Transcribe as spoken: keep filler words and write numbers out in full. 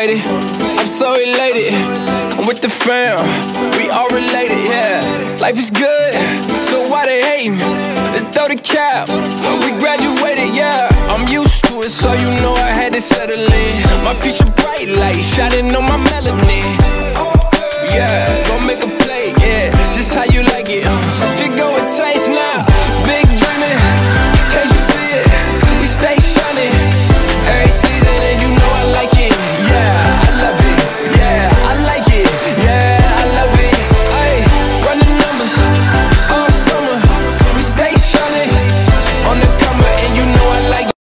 motivated, I'm so elated. I'm with the fam, we all related, yeah. Life is good, so why they hating? They throw the cap, we graduated, yeah. I'm used to it, so you know I had to settle in. My future bright light shining on my melanin.